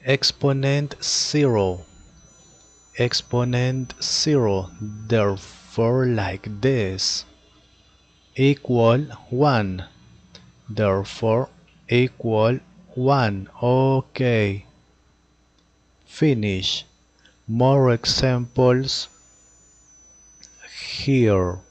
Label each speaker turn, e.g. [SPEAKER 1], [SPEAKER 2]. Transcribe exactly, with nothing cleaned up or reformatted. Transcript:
[SPEAKER 1] exponent zero, exponent zero, therefore like this, equal one, therefore equal one. Okay, finish. More examples here.